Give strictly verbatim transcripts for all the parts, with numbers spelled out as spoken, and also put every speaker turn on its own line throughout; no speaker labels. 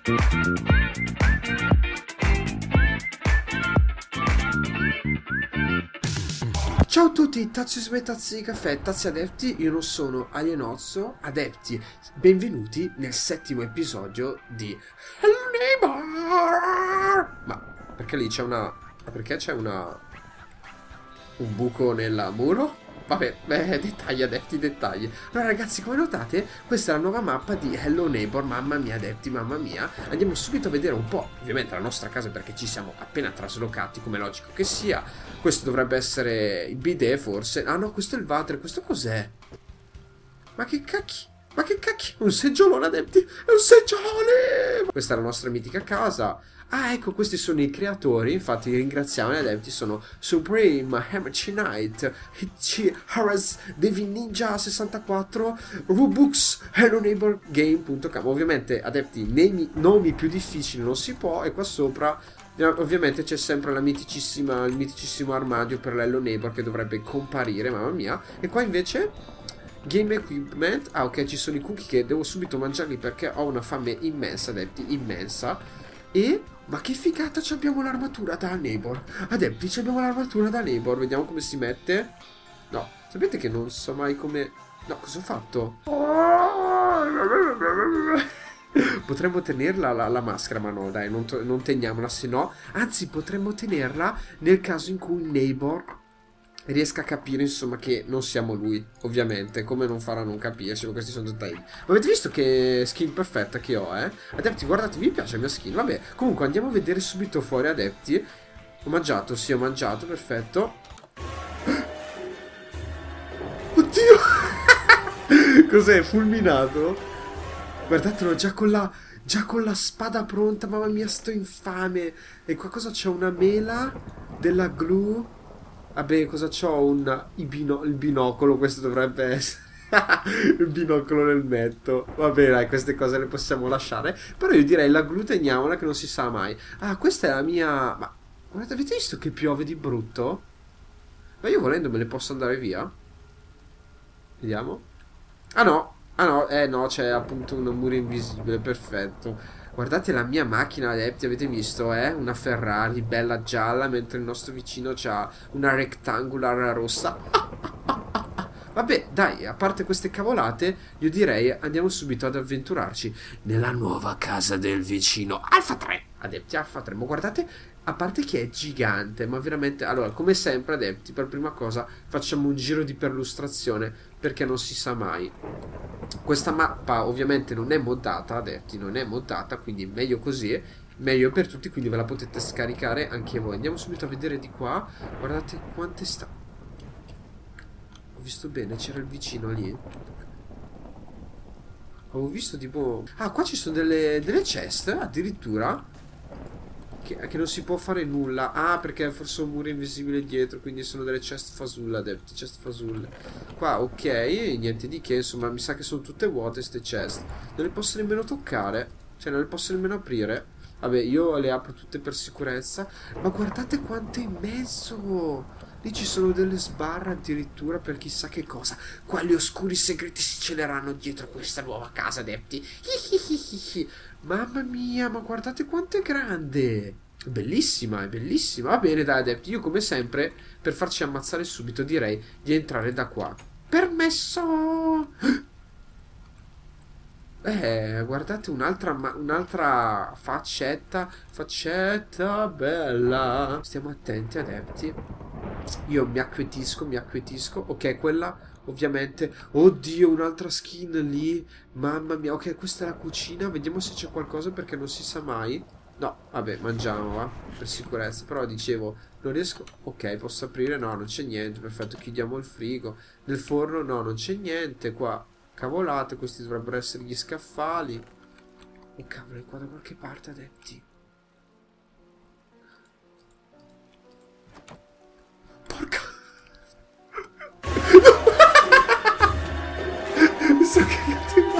Ciao a tutti, tazzi e tazzi di caffè, tazzi adepti, io non sono Alienozzo, adepti, benvenuti nel settimo episodio di Hello Neighbor! Ma perché lì c'è una... perché c'è una... un buco nel muro? Vabbè, beh, dettagli adepti, dettagli. Allora ragazzi, come notate, questa è la nuova mappa di Hello Neighbor. Mamma mia adepti, mamma mia. Andiamo subito a vedere un po', ovviamente, la nostra casa, perché ci siamo appena traslocati, come logico che sia. Questo dovrebbe essere il bidet, forse. Ah no, questo è il water, questo cos'è? Ma che cacchio? Ma che cacchio? Un seggiolone adepti, è un seggiolone! Questa è la nostra mitica casa. Ah, ecco, questi sono i creatori, infatti ringraziamo gli adepti, sono Supreme, Hammerchi Knight, Hitchi, Haras, Devin Ninja sessantaquattro, Rubux, Hello Neighbor Game punto com. Ovviamente, adepti, nomi, nomi più difficili non si può, e qua sopra ovviamente c'è sempre la miticissima, il miticissimo armadio per l'Hello Neighbor che dovrebbe comparire, mamma mia. E qua invece... Game Equipment. Ah ok, ci sono i cookie che devo subito mangiarli perché ho una fame immensa, adepti, immensa. E... ma che figata, abbiamo l'armatura da Neighbor. Adepti, abbiamo l'armatura da Neighbor. Vediamo come si mette. No, sapete che non so mai come... no, cosa ho fatto? Potremmo tenerla la, la maschera, ma no, dai, non, non teniamola, se no... anzi, potremmo tenerla nel caso in cui il Neighbor riesca a capire, insomma, che non siamo lui, ovviamente. Come non farà non capirci? Questi sono dettagli. Ma avete visto che skin perfetta che ho, eh? Adepti, guardate, vi piace la mia skin? Vabbè, comunque andiamo a vedere subito fuori, adepti. Ho mangiato, sì, ho mangiato, perfetto. Oddio! Cos'è? Fulminato? Guardatelo, già con la... già con la spada pronta, mamma mia, sto infame. E qua cosa c'è? Una mela della glue. Vabbè, cosa c'ho? Un... il, bino... il binocolo, questo dovrebbe essere. Il binocolo nel metto. Vabbè, dai, queste cose le possiamo lasciare. Però io direi la glue teniamola, che non si sa mai. Ah, questa è la mia... ma guardate, avete visto che piove di brutto? Ma io volendo me ne posso andare via? Vediamo. Ah no, ah no, eh no, c'è appunto un muro invisibile, perfetto. Guardate la mia macchina, adepti, avete visto, eh? Una Ferrari bella gialla, mentre il nostro vicino c'ha una rectangular rossa. Vabbè, dai, a parte queste cavolate, io direi andiamo subito ad avventurarci nella nuova casa del vicino. Alfa tre! Adepti, Alfa tre, ma guardate, a parte che è gigante, ma veramente... allora, come sempre, adepti, per prima cosa facciamo un giro di perlustrazione, perché non si sa mai. Questa mappa ovviamente non è moddata, adepti, non è moddata, quindi meglio così, meglio per tutti, quindi ve la potete scaricare anche voi. Andiamo subito a vedere di qua, guardate quante sta... ho visto bene, c'era il vicino lì. Avevo visto tipo... ah, qua ci sono delle, delle chest, addirittura, che, che non si può fare nulla. Ah, perché forse un muro invisibile dietro, quindi sono delle chest fasulle, adepti, chest fasulle. Qua, ok, niente di che, insomma, mi sa che sono tutte vuote ste chest. Non le posso nemmeno toccare, cioè non le posso nemmeno aprire. Vabbè, io le apro tutte per sicurezza. Ma guardate quanto è immenso! Lì ci sono delle sbarre addirittura per chissà che cosa. Quali oscuri segreti si celeranno dietro questa nuova casa, adepti. Mamma mia, ma guardate quanto è grande. È bellissima, è bellissima. Va bene, dai, adepti, io come sempre, per farci ammazzare subito, direi di entrare da qua. Permesso! Eh, guardate un'altra un'altra faccetta. Faccetta bella. Stiamo attenti, adepti. Io mi acquietisco, mi acquietisco. Ok, quella ovviamente. Oddio, un'altra skin lì. Mamma mia. Ok, questa è la cucina. Vediamo se c'è qualcosa, perché non si sa mai. No, vabbè, mangiamo, va, per sicurezza. Però dicevo, non riesco. Ok, posso aprire? No, non c'è niente. Perfetto, chiudiamo il frigo. Nel forno? No, non c'è niente. Qua cavolate, questi dovrebbero essere gli scaffali. Oh cavolo, è qua da qualche parte, adepti. Porca... mi sono cagato in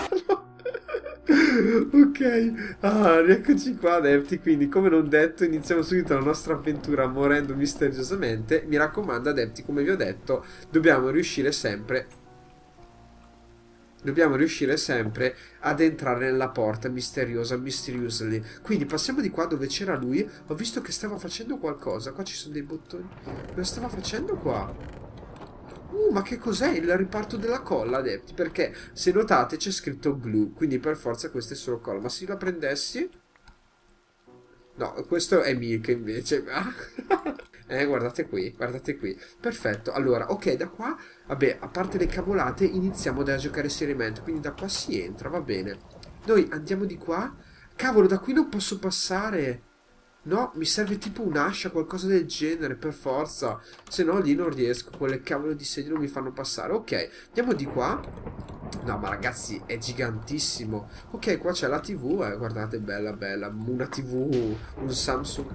mano. Ok, ah, rieccoci qua, adepti. Quindi, come non detto, iniziamo subito la nostra avventura morendo misteriosamente. Mi raccomando, adepti, come vi ho detto, dobbiamo riuscire sempre Dobbiamo riuscire sempre ad entrare nella porta misteriosa, mysteriously. Quindi passiamo di qua dove c'era lui. Ho visto che stava facendo qualcosa. Qua ci sono dei bottoni. Cosa stava facendo qua? Uh, ma che cos'è il riparto della colla, adepti? Perché se notate c'è scritto glue. Quindi per forza questa è solo colla. Ma se io la prendessi... No, questo è Milk invece. Eh, guardate qui, guardate qui. Perfetto, allora, ok, da qua, vabbè, a parte le cavolate, iniziamo a giocare seriamente. Quindi da qua si entra, va bene. Noi andiamo di qua. Cavolo, da qui non posso passare. No, mi serve tipo un'ascia, qualcosa del genere, per forza. Se no lì non riesco, quelle cavolo di segni non mi fanno passare. Ok, andiamo di qua. No, ma ragazzi, è gigantissimo. Ok, qua c'è la tivù, eh, guardate, bella, bella. Una tivù, un Samsung.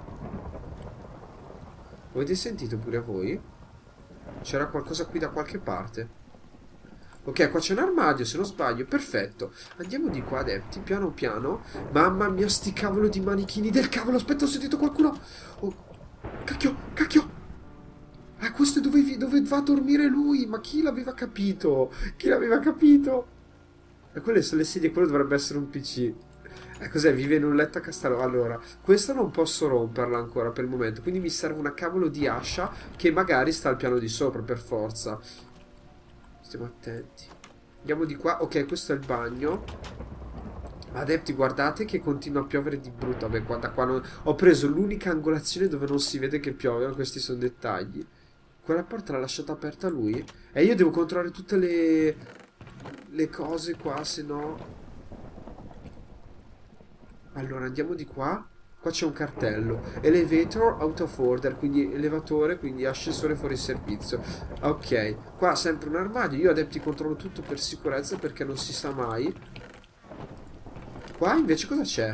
Avete sentito pure a voi? C'era qualcosa qui da qualche parte. Ok, qua c'è un armadio, se non sbaglio. Perfetto. Andiamo di qua, adepti, piano piano. Mamma mia, sti cavolo di manichini del cavolo. Aspetta, ho sentito qualcuno. Oh, cacchio, cacchio. Ah, questo è dove, dove va a dormire lui. Ma chi l'aveva capito? Chi l'aveva capito? E quelle sono le sedie, quello dovrebbe essere un P C. Eh, cos'è? Vive in un letto a castello. Allora, questa non posso romperla ancora per il momento. Quindi mi serve una cavolo di ascia che magari sta al piano di sopra, per forza. Stiamo attenti. Andiamo di qua. Ok, questo è il bagno. Adepti, guardate che continua a piovere di brutto. Vabbè, qua, da qua non... Ho preso l'unica angolazione dove non si vede che piove. Questi sono dettagli. Quella porta l'ha lasciata aperta lui. E io devo controllare tutte le... le cose qua, se no... Allora, andiamo di qua. Qua c'è un cartello. Elevator out of order, quindi elevatore, quindi ascensore fuori servizio. Ok, qua sempre un armadio. Io adepti controllo tutto per sicurezza perché non si sa mai. Qua invece cosa c'è?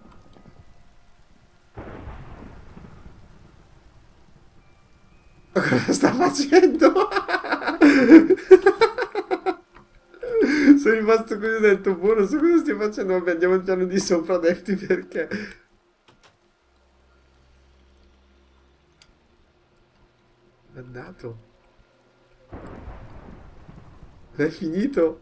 Cosa sta facendo? Sono rimasto così, ho detto, boh, non so cosa stia facendo. Vabbè, andiamo al piano di sopra, adepti, perché... È andato. È finito.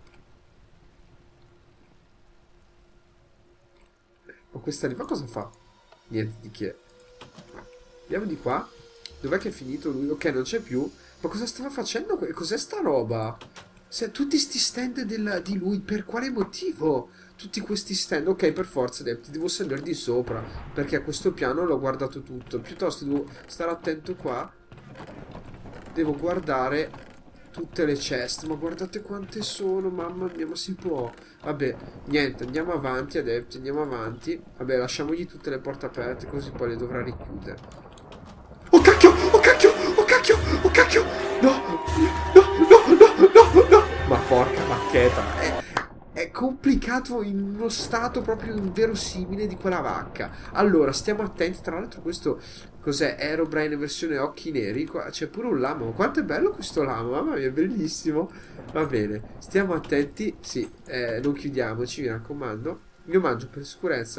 Ma questa lì, ma cosa fa? Niente di che. Andiamo di qua. Dov'è che è finito lui? Ok, non c'è più. Ma cosa stava facendo? Cos'è sta roba? Se, tutti sti stand del, di lui, per quale motivo? Tutti questi stand, ok, per forza, adepti, devo salire di sopra, perché a questo piano l'ho guardato tutto. Piuttosto devo stare attento qua. Devo guardare tutte le chest, ma guardate quante sono, mamma mia, ma si può? Vabbè, niente, andiamo avanti, adepti, andiamo avanti. Vabbè, lasciamogli tutte le porte aperte, così poi le dovrà richiudere. Oh cacchio, oh cacchio, oh cacchio, oh cacchio! No, no, no, no, no, no! Ma porca bacchetta, è, è complicato in uno stato proprio inverosimile di quella vacca. Allora, stiamo attenti, tra l'altro questo, cos'è? Herobrine versione occhi neri, c'è pure un lamo, quanto è bello questo lamo, mamma mia, è bellissimo. Va bene, stiamo attenti, sì, eh, non chiudiamoci, mi raccomando. Io mangio per sicurezza.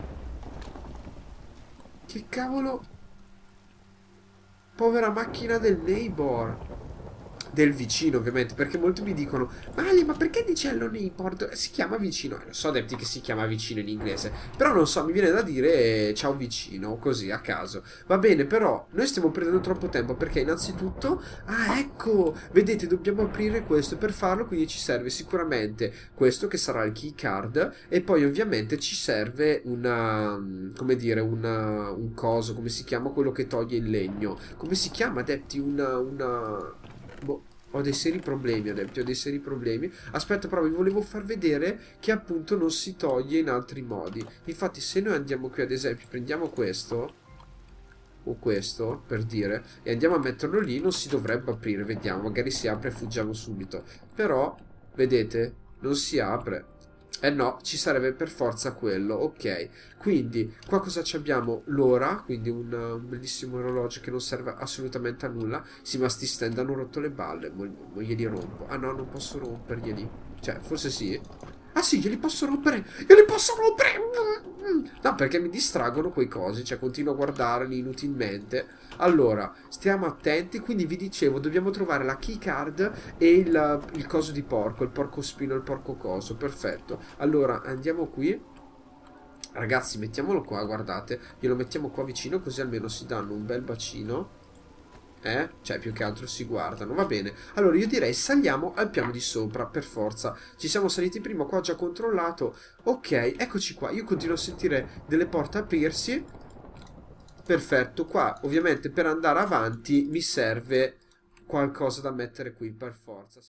Che cavolo? Povera macchina del neighbor. Del vicino, ovviamente, perché molti mi dicono: Mali, ma perché dice hello neighbor? Si chiama vicino. Eh, lo so, adepti, che si chiama vicino in inglese, però non so, mi viene da dire ciao vicino, così a caso. Va bene, però noi stiamo prendendo troppo tempo, perché innanzitutto, ah ecco, vedete, dobbiamo aprire questo. Per farlo quindi ci serve sicuramente questo, che sarà il key card, e poi ovviamente ci serve una, come dire, una, un coso, come si chiama quello che toglie il legno, come si chiama, adepti? Una, una... Boh, ho dei seri problemi, adepti, ho dei seri problemi. Aspetta, però vi volevo far vedere che appunto non si toglie in altri modi. Infatti se noi andiamo qui, ad esempio, prendiamo questo o questo, per dire, e andiamo a metterlo lì, non si dovrebbe aprire. Vediamo, magari si apre e fuggiamo subito. Però, vedete, non si apre. Eh no, ci sarebbe per forza quello, ok. Quindi, qua cosa abbiamo? L'ora, quindi un, un bellissimo orologio che non serve assolutamente a nulla. Sì, ma sti stand hanno rotto le balle, mo, mo glieli rompo. Ah no, non posso romperglieli. Cioè, forse sì. Ah sì, glieli posso rompere! Glieli posso rompere! No, perché mi distraggono quei cosi, cioè continuo a guardarli inutilmente. Allora, stiamo attenti, quindi vi dicevo, dobbiamo trovare la keycard e il, il coso di porco, il porco spino, il porco coso, perfetto. Allora, andiamo qui. Ragazzi, mettiamolo qua, guardate, glielo mettiamo qua vicino così almeno si danno un bel bacino. Eh? Cioè, più che altro si guardano. Va bene. Allora, io direi saliamo al piano di sopra, per forza. Ci siamo saliti prima, qua ho già controllato. Ok, eccoci qua. Io continuo a sentire delle porte aprirsi. Perfetto. Qua, ovviamente, per andare avanti mi serve qualcosa da mettere qui, per forza.